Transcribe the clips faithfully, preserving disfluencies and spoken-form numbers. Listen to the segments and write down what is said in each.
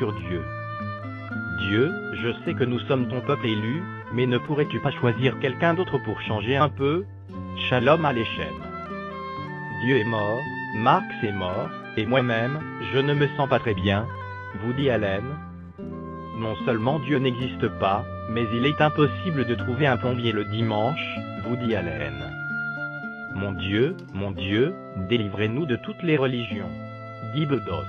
sur Dieu. Dieu, je sais que nous sommes ton peuple élu, mais ne pourrais-tu pas choisir quelqu'un d'autre pour changer un peu? Shalom Aleichem. Dieu est mort, Marx est mort, et moi-même, je ne me sens pas très bien, Woody Allen. Non seulement Dieu n'existe pas, mais il est impossible de trouver un plombier le dimanche, Woody Allen. Mon Dieu, mon Dieu, délivrez-nous de toutes les religions. Dit Bedos.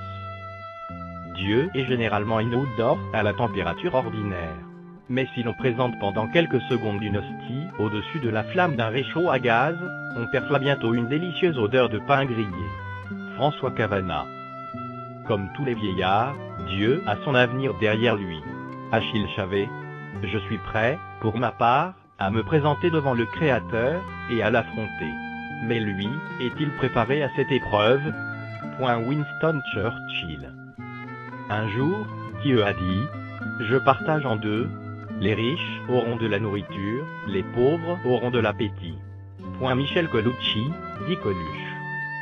Dieu est généralement inodore à la température ordinaire. Mais si l'on présente pendant quelques secondes une hostie au-dessus de la flamme d'un réchaud à gaz, on perçoit bientôt une délicieuse odeur de pain grillé. François Cavana. Comme tous les vieillards, Dieu a son avenir derrière lui. Achille Chavet. Je suis prêt, pour ma part, à me présenter devant le Créateur, et à l'affronter. Mais lui, est-il préparé à cette épreuve? Point Winston Churchill. Un jour, Dieu a dit, je partage en deux, les riches auront de la nourriture, les pauvres auront de l'appétit. Point Michel Colucci, dit Coluche.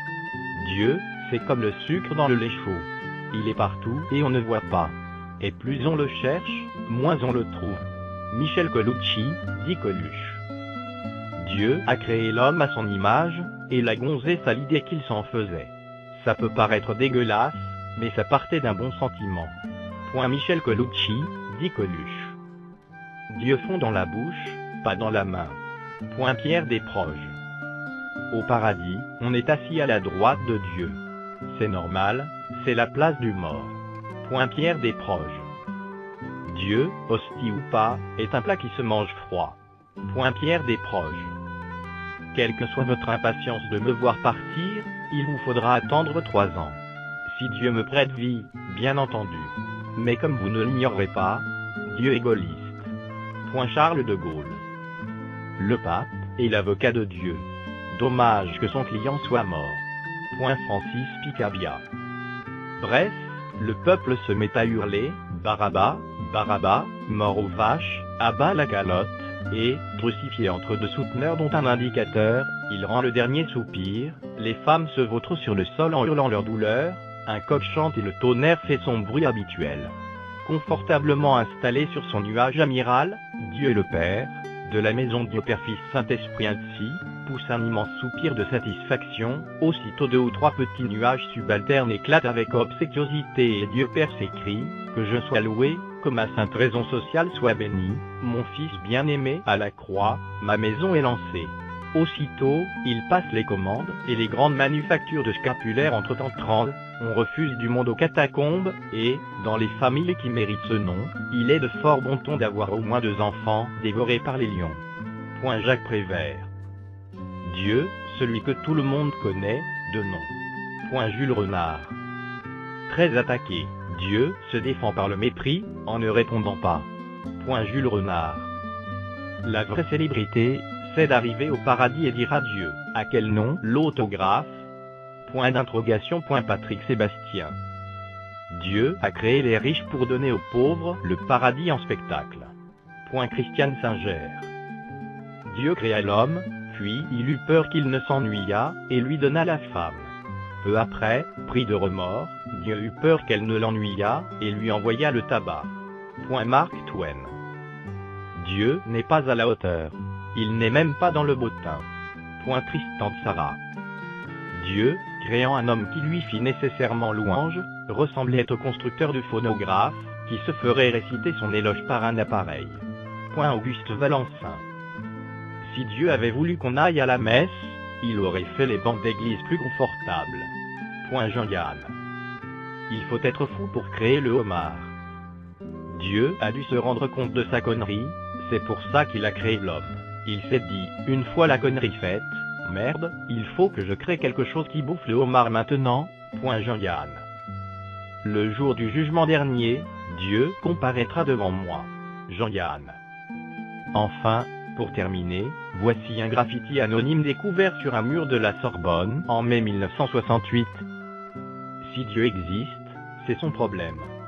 Dieu, c'est comme le sucre dans le lait chaud. Il est partout et on ne voit pas. Et plus on le cherche, moins on le trouve. Michel Colucci, dit Coluche. Dieu a créé l'homme à son image, et la gonzesse à l'idée qu'il s'en faisait. Ça peut paraître dégueulasse, mais ça partait d'un bon sentiment. Point Michel Colucci, dit Coluche. Dieu fond dans la bouche, pas dans la main. Point Pierre Desproges. Au paradis, on est assis à la droite de Dieu. C'est normal, c'est la place du mort. Point Pierre Desproges. Dieu, hostie ou pas, est un plat qui se mange froid. Point Pierre Desproges. Quelle que soit votre impatience de me voir partir, il vous faudra attendre trois ans. Si Dieu me prête vie, bien entendu. Mais comme vous ne l'ignorerez pas, Dieu est gaulliste. Point Charles de Gaulle. Le pape est l'avocat de Dieu. Dommage que son client soit mort. Point Francis Picabia. Bref, le peuple se met à hurler, Barabbas, Barabbas, mort aux vaches, abat la calotte, et, crucifié entre deux souteneurs dont un indicateur, il rend le dernier soupir, les femmes se vautrent sur le sol en hurlant leur douleur, un coq chante et le tonnerre fait son bruit habituel. Confortablement installé sur son nuage amiral, Dieu le Père, de la maison Dieu Père Fils Saint-Esprit ainsi, pousse un immense soupir de satisfaction, aussitôt deux ou trois petits nuages subalternes éclatent avec obséquiosité et Dieu Père s'écrie, que je sois loué, que ma sainte raison sociale soit bénie, mon fils bien-aimé à la croix, ma maison est lancée. Aussitôt, il passe les commandes, et les grandes manufactures de scapulaires entrent en transe, on refuse du monde aux catacombes, et, dans les familles qui méritent ce nom, il est de fort bon ton d'avoir au moins deux enfants, dévorés par les lions. Point Jacques Prévert. Dieu, celui que tout le monde connaît, de nom. Point Jules Renard. Très attaqué, Dieu se défend par le mépris, en ne répondant pas. Point Jules Renard. La vraie célébrité, c'est d'arriver au paradis et dire adieu. À quel nom? L'autographe. Point d'interrogation. Point Patrick Sébastien. Dieu a créé les riches pour donner aux pauvres le paradis en spectacle. Point Christiane Singer. Dieu créa l'homme, puis il eut peur qu'il ne s'ennuyât, et lui donna la femme. Peu après, pris de remords, Dieu eut peur qu'elle ne l'ennuyât, et lui envoya le tabac. Point Mark Twain. Dieu n'est pas à la hauteur. Il n'est même pas dans le beau teint. Point Tristan Tzara. Dieu, créant un homme qui lui fit nécessairement louange, ressemblait au constructeur de phonographe, qui se ferait réciter son éloge par un appareil. Point Auguste Valencin. Si Dieu avait voulu qu'on aille à la messe, il aurait fait les bancs d'église plus confortables. Point Jean-Yann. Il faut être fou pour créer le homard. Dieu a dû se rendre compte de sa connerie, c'est pour ça qu'il a créé l'homme. Il s'est dit, une fois la connerie faite, merde, il faut que je crée quelque chose qui bouffe le homard maintenant. Point Jean-Yann. Le jour du jugement dernier, Dieu comparaîtra devant moi. Jean-Yann. Enfin, pour terminer, voici un graffiti anonyme découvert sur un mur de la Sorbonne en mai mille neuf cent soixante-huit. Si Dieu existe, c'est son problème.